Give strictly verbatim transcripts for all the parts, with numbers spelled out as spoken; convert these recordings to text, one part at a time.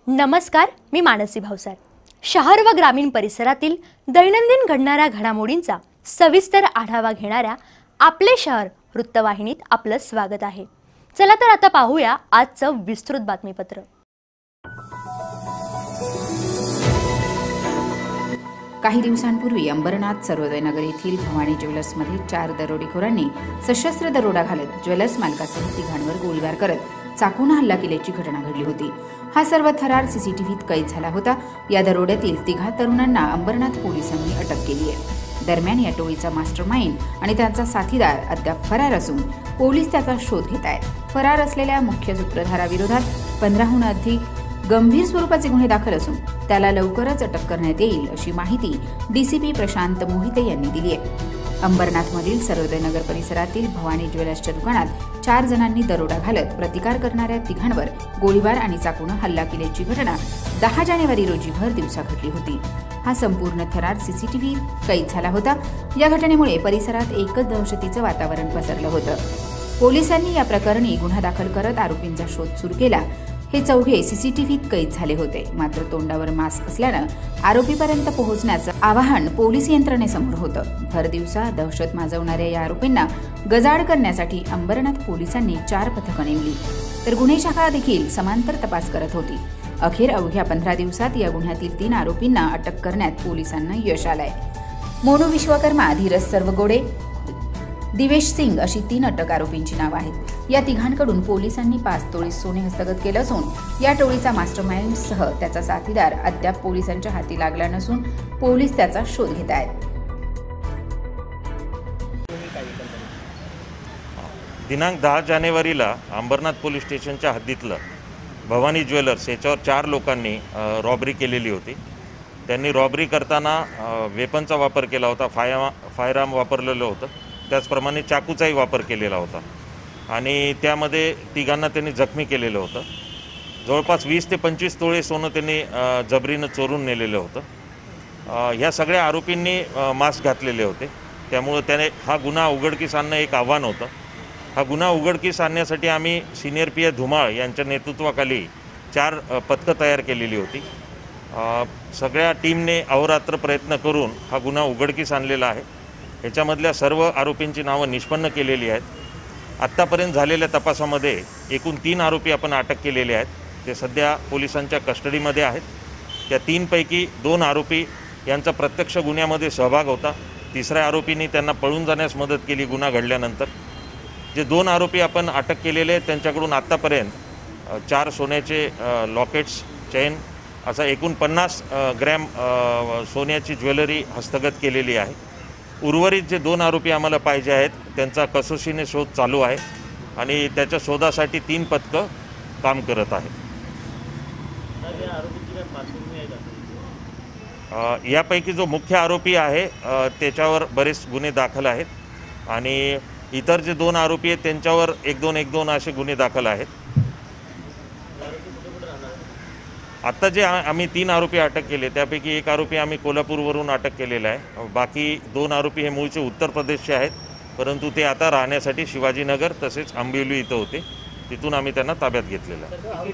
नमस्कार, मी मानसी भावसार। शहर व ग्रामीण परिसरातील दैनंदिन घडणाऱ्या घडामोडींचा सविस्तर आढावा घेणाऱ्या आपले शहर वृत्तवाहिनीत आपलं स्वागत आहे। चला तर आता पाहूया आजचं विस्तृत बातमीपत्र। काही दिवसांपूर्वी अंबरनाथ सर्वोदयनगर येथील भवानी ज्वेलर्समध्ये चार दरोडेखोरांनी सशस्त्र दरोडा घालत ज्वेलर्स मालकासह तिघांवर गोळीबार करत चाकून हल्ला केल्याची घटना घडली होती। हा सर्व थरार सीसीटीव्हीत कैद झाला होता। या दरोड्यातील तिघा तरुणांना अंबरनाथ पोलिसांनी अटक केली आहे। दरम्यान या टोळीचा मास्टरमाइंड आणि त्याचा साथीदार अद्याप फरार असून पोलीस त्याचा शोध घेत आहेत। फरार असलेल्या मुख्य सूत्रधाराविरोधात पंधराहून अधिक गंभीर स्वरूपाचे गुन्हे दाखल असून त्याला लवकरच अटक करण्यात येईल अशी माहिती डीसीपी प्रशांत मोहिते यांनी दिली आहे। अंबरनाथमधील सर्वोदयनगर परिसरातील भवानी ज्वेलर्सच्या दुकानात चार जणांनी दरोडा घालत प्रतिकार करणाऱ्या तिघांवर गोळीबार आणि चाकूने हल्ला केल्याची घटना दहा जानेवारी रोजी भर दिवसा घडली होती। हा संपूर्ण थरार सीसीटीव्ही कैद झाला होता। या घटनेमुळे परिसरात एकच दहशतीचं वातावरण पसरलं होतं। पोलिसांनी या प्रकरणी गुन्हा दाखल करत आरोपींचा शोध सुरू केला। हे चौघे सीसीटीव्हीत कैद झाले होते, मात्र तोंडावर मास्क असल्यानं आरोपीपर्यंत पोहोचण्याचं आवाहन पोलीस यंत्रणेसमोर होतं। भर दिवसा दहशत माजवणाऱ्या या आरोपींना गजाआड करण्यासाठी अंबरनाथ पोलिसांनी चार पथकं नेमली, तर गुन्हे शाखा देखील समांतर तपास करत होती। अखेर अवघ्या पंधरा दिवसात या गुन्ह्यातील तीन आरोपींना अटक करण्यात पोलिसांना यश आलंय। मोनू विश्वकर्मा, धीरज सर्वगोडे, दिवेश सिंग अशी तीन अटक आरोपींची नावं आहेत। या तिघांकडून पोलिसांनी पाच तोळे सोने हस्तगत केलं असून या टोळीचा मास्टरमाइंडसह त्याचा साथीदार अद्याप पोलिसांच्या हाती लागला नसून पोलीस त्याचा शोध घेत आहेत। दिनांक दहा जानेवारीला अंबरनाथ पोलीस स्टेशनच्या हद्दीतलं भवानी ज्वेलर्स याच्यावर चार लोकांनी रॉबरी केलेली होती। त्यांनी रॉबरी करताना वेपनचा वापर केला होता, फाया फायरआर्म वापरलेलं होतं, त्याचप्रमाणे चाकूचाही वापर केलेला होता आणि त्यामध्ये तिघांना त्यांनी जखमी केलेलं होतं। जवळपास वीस ते पंचवीस तोळे सोनं त्यांनी जबरीनं चोरून नेलेलं होतं। ह्या सगळ्या आरोपींनी मास्क घातलेले होते, त्यामुळे त्याने हा गुन्हा उघडकीस आणणं एक आव्हान होतं। हा गुन्हा उघडकीस आणण्यासाठी आम्ही सिनियर पी ए धुमाळ यांच्या नेतृत्वाखाली चार पथकं तयार केलेली होती। सगळ्या टीमने अहोरात्र प्रयत्न करून हा गुन्हा उघडकीस आणलेला आहे। ह्याच्यामधल्या सर्व आरोपींची नावं निष्पन्न केलेली आहेत। आत्तापर्यंत झालेल्या तपासामध्ये एकूण तीन आरोपी आपण अटक केलेले आहेत। ते सध्या पोलिसांच्या कस्टडीमध्ये आहेत। त्या तीनपैकी दोन आरोपी यांचा प्रत्यक्ष गुन्ह्यामध्ये सहभाग होता। तिसऱ्या आरोपींनी त्यांना पळून जाण्यास मदत केली गुन्हा घडल्यानंतर। जे दोन आरोपी आपण अटक केलेले आहेत त्यांच्याकडून आत्तापर्यंत चार सोन्याचे लॉकेट्स, चेन असा एकूण पन्नास ग्रॅम सोन्याची ज्वेलरी हस्तगत केलेली आहे। उर्वरित जे दोन आरोपी आम्हाला पाहिजे आहेत त्यांचा कसोशीने शोध चालू आहे आणि त्याच्या शोधासाठी तीन पथकं काम करत आहेत। यापैकी जो मुख्य आरोपी आहे त्याच्यावर बरेच गुन्हे दाखल आहेत आणि इतर जे दोन आरोपी आहेत त्यांच्यावर एक दोन एक दोन असे गुन्हे दाखल आहेत। आता जे आम्ही तीन आरोपी अटक केले त्यापैकी एक आरोपी आम्ही कोल्हापूरवरून अटक केलेला आहे। बाकी दोन आरोपी हे मूळचे उत्तर प्रदेशचे आहेत, परंतु ते आता राहण्यासाठी शिवाजीनगर तसेच आंबिवली इथं होते, तिथून आम्ही त्यांना ताब्यात घेतलेलं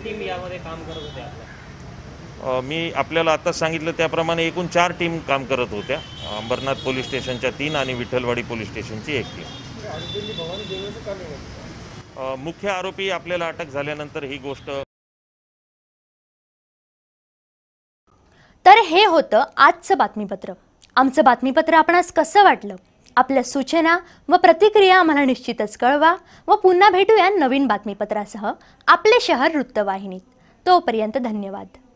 आहे। मी आपल्याला आताच सांगितलं त्याप्रमाणे एकूण चार टीम काम करत होत्या। अंबरनाथ पोलीस स्टेशनच्या तीन आणि विठ्ठलवाडी पोलीस स्टेशनची एक टीम। मुख्य आरोपी आपल्याला अटक झाल्यानंतर ही गोष्ट। तर हे होतं आजचं बातमीपत्र। आमचं बातमीपत्र आपणास कसं वाटलं? आपल्या सूचना व प्रतिक्रिया आम्हाला निश्चितच कळवा व पुन्हा भेटूया नवीन बातमीपत्रासह आपले शहर वृत्तवाहिनीत। तोपर्यंत धन्यवाद।